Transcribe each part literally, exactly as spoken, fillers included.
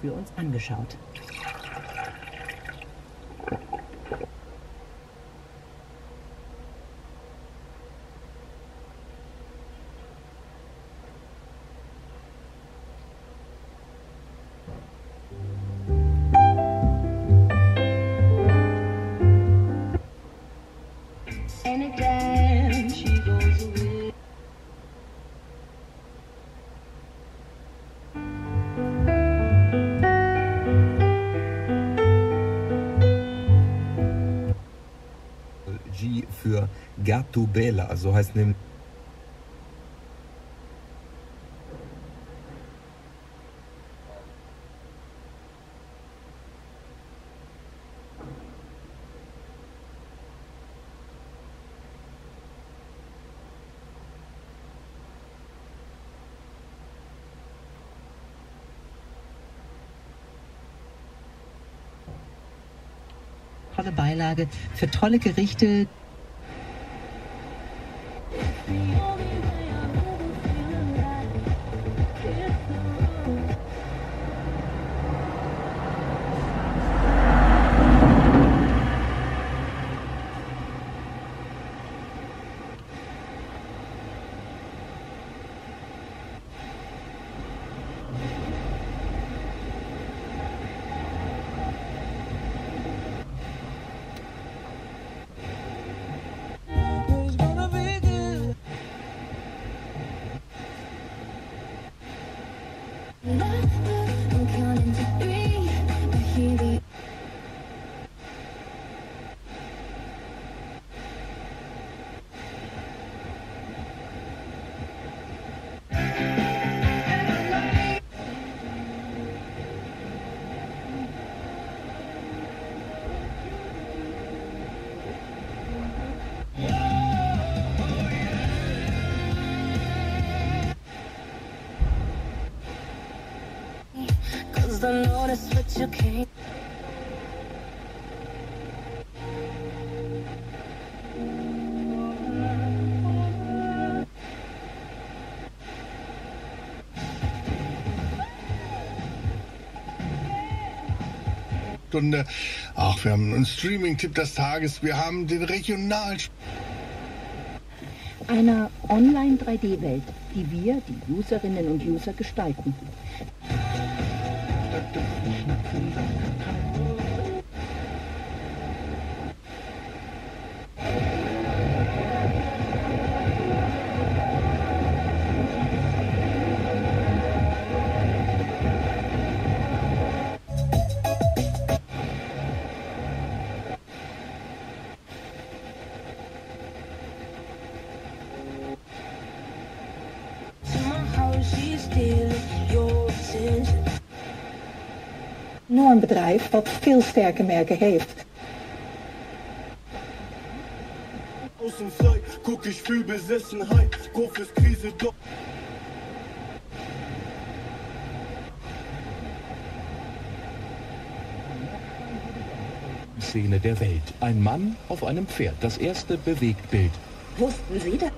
für uns angeschaut. G für Gatubela, so heißt nämlich Tolle Beilage für tolle Gerichte. Stunde. Ach, wir haben einen Streaming-Tipp des Tages. Wir haben den Regional... Einer Online drei D Welt, die wir, die Userinnen und User, gestalten. Nur een bedrijf dat veel sterke merken heeft. Außenseite, guck ich fühl Besessenheit, Kopf ist Krise, doch. Szene der Welt. Ein Mann auf einem Pferd. Das erste Bewegtbild. Wussten Sie das?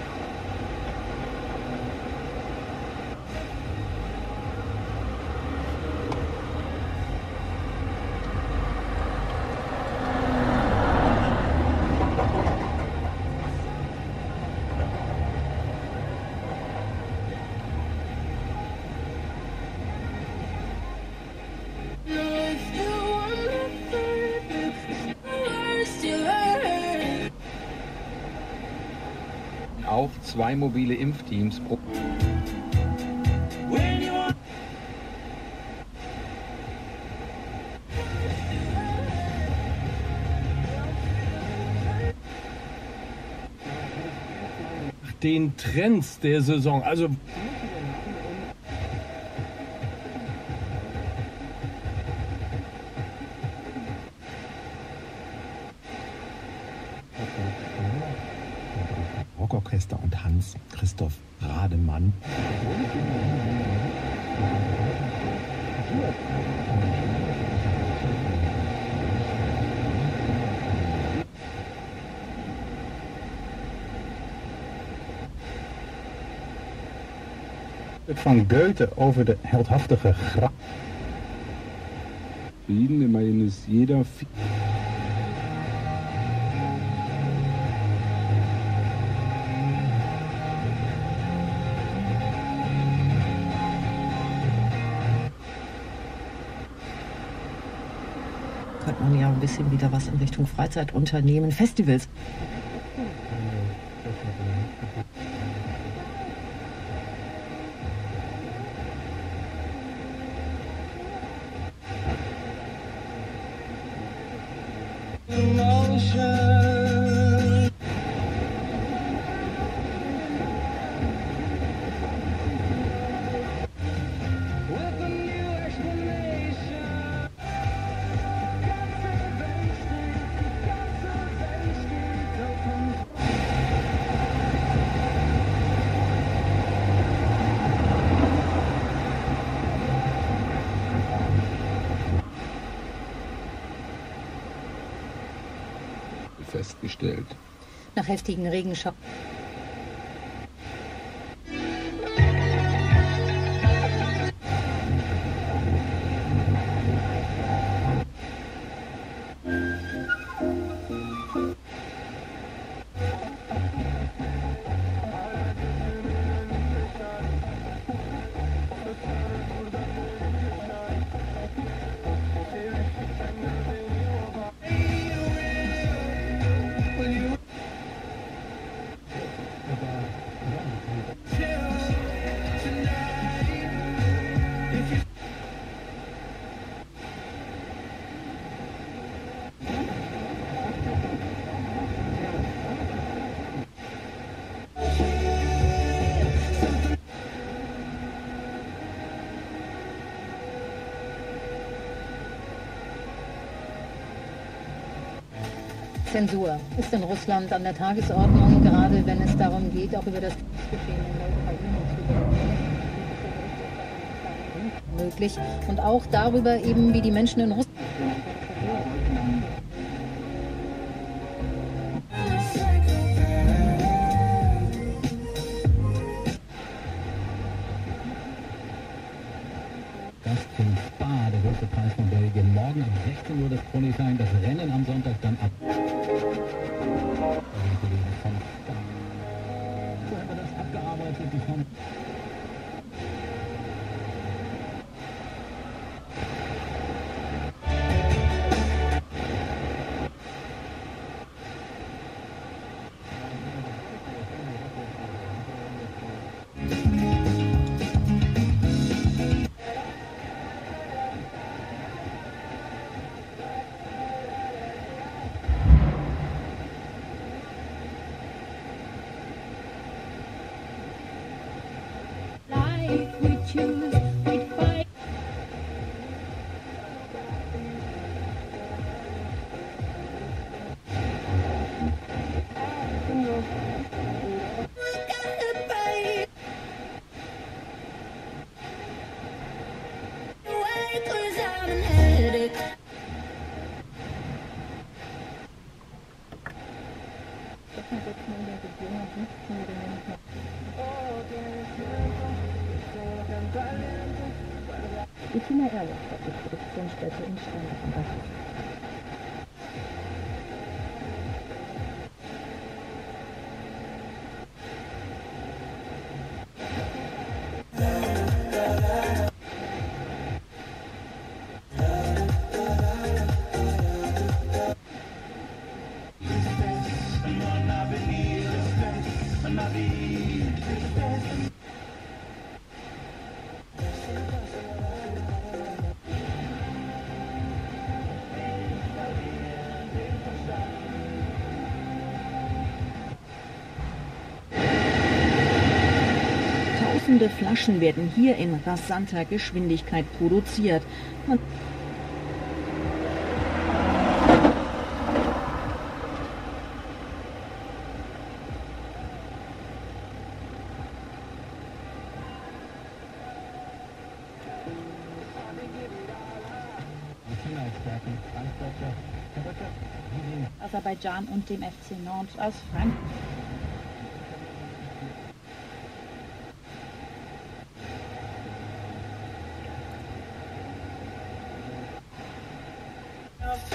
Auch zwei mobile Impfteams pro den Trends der Saison. Also Rockorchester und Hans-Christoph Rademann. Van Goethe over de heldhaftige grap. zufrieden. Immerhin ist jeder... Könnte man ja ein bisschen wieder was in Richtung Freizeitunternehmen, Festivals. festgestellt. Nach heftigen Regenschauern. Zensur ist in Russland an der Tagesordnung, gerade wenn es darum geht, auch über das Geschehen in der Ukraine zu möglich und auch darüber eben, wie die Menschen in Russland Das zum Spa, der größte Preis von Belgien. Morgen um sechzehn Uhr das Qualifying, das Rennen am Sonntag dann ab. So haben wir das abgearbeitet, die Form. Die Tina Erlach hat die Produktionsstätte in Steinbach. Tausende Flaschen werden hier in rasanter Geschwindigkeit produziert. Man Aserbaidschan und dem F C Nantes aus Frankreich.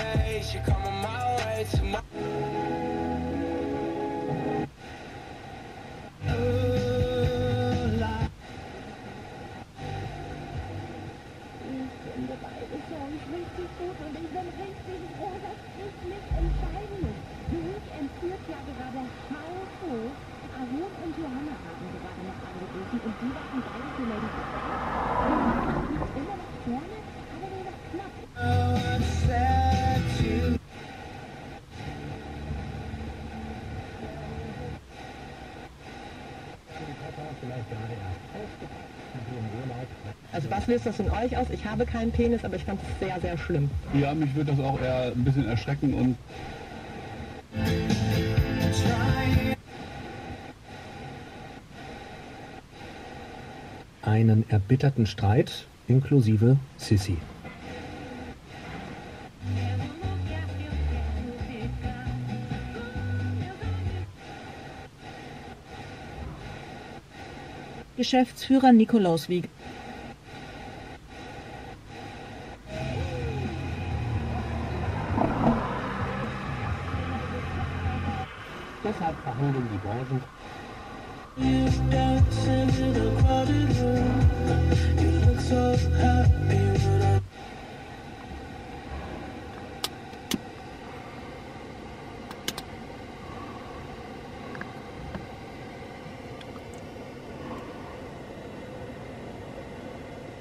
Also was löst das in euch aus? Ich habe keinen Penis, aber ich fand es sehr, sehr schlimm. Ja, mich wird das auch eher ein bisschen erschrecken und einen erbitterten Streit inklusive Sissi. Geschäftsführer Nikolaus Wieg. Deshalb verhandeln die Branchen. You dance in a crowded room. You look so happy.